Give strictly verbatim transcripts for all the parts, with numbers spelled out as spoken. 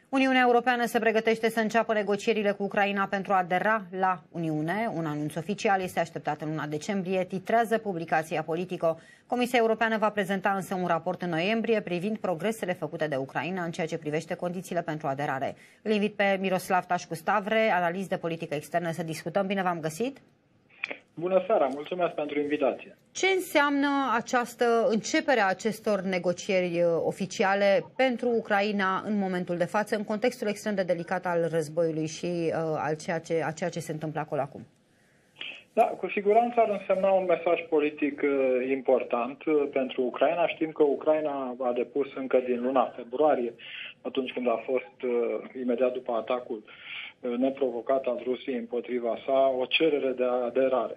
Uniunea Europeană se pregătește să înceapă negocierile cu Ucraina pentru a adera la Uniune. Un anunț oficial este așteptat în luna decembrie, titrează publicația Politico. Comisia Europeană va prezenta însă un raport în noiembrie privind progresele făcute de Ucraina în ceea ce privește condițiile pentru aderare. Îl invit pe Miroslav Tașcu-Stavre, analist de politică externă, să discutăm. Bine v-am găsit! Bună seara, mulțumesc pentru invitație. Ce înseamnă această începere a acestor negocieri oficiale pentru Ucraina în momentul de față, în contextul extrem de delicat al războiului și uh, al ceea ce, a ceea ce se întâmplă acolo acum? Da, cu siguranță ar însemna un mesaj politic uh, important uh, pentru Ucraina. Știm că Ucraina a depus încă din luna februarie, atunci când a fost uh, imediat după atacul uh, neprovocat al Rusiei împotriva sa, o cerere de aderare.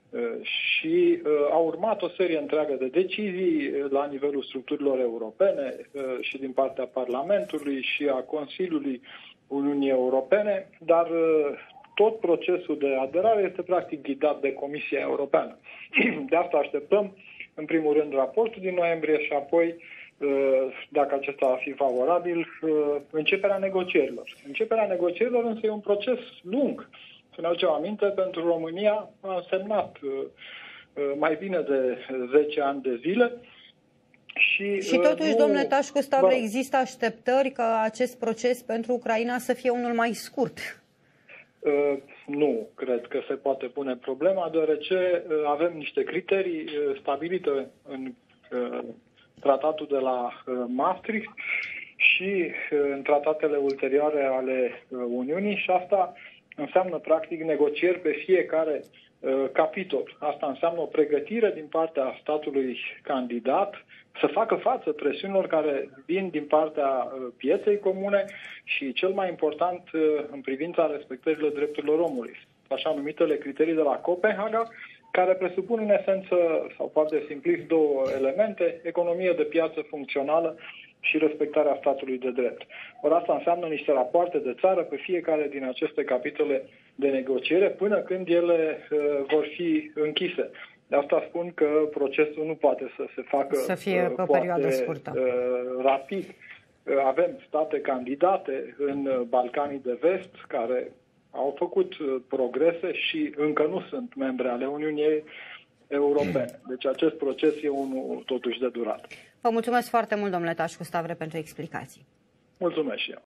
Și uh, a urmat o serie întreagă de decizii la nivelul structurilor europene uh, și din partea Parlamentului și a Consiliului Uniunii Europene, dar uh, tot procesul de aderare este practic ghidat de Comisia Europeană. De asta așteptăm, în primul rând, raportul din noiembrie și apoi, uh, dacă acesta va fi favorabil, uh, începerea negocierilor. Începerea negocierilor însă e un proces lung. Să ne aducem aminte, pentru România a însemnat uh, mai bine de zece ani de zile. Și, și totuși, uh, nu... domnule Tașcu-Stavre, există așteptări ca acest proces pentru Ucraina să fie unul mai scurt? Uh, nu cred că se poate pune problema, deoarece uh, avem niște criterii uh, stabilite în uh, tratatul de la uh, Maastricht și uh, în tratatele ulterioare ale uh, Uniunii, și asta înseamnă practic negocieri pe fiecare uh, capitol. Asta înseamnă o pregătire din partea statului candidat să facă față presiunilor care vin din partea uh, pieței comune și, cel mai important, uh, în privința respectării drepturilor omului. Așa numitele criterii de la Copenhaga, care presupun în esență, sau foarte simplist, două elemente: economie de piață funcțională și respectarea statului de drept. Ori asta înseamnă niște rapoarte de țară pe fiecare din aceste capitole de negociere, până când ele uh, vor fi închise. De asta spun că procesul nu poate să se facă să fie pe o perioadă scurtă. Uh, rapid. Uh, avem state candidate în Balcanii de Vest care au făcut uh, progrese și încă nu sunt membre ale Uniunii Europene. Deci acest proces e unul totuși de durat. Vă mulțumesc foarte mult, domnule Tașcu-Stavre, pentru explicații. Mulțumesc și eu.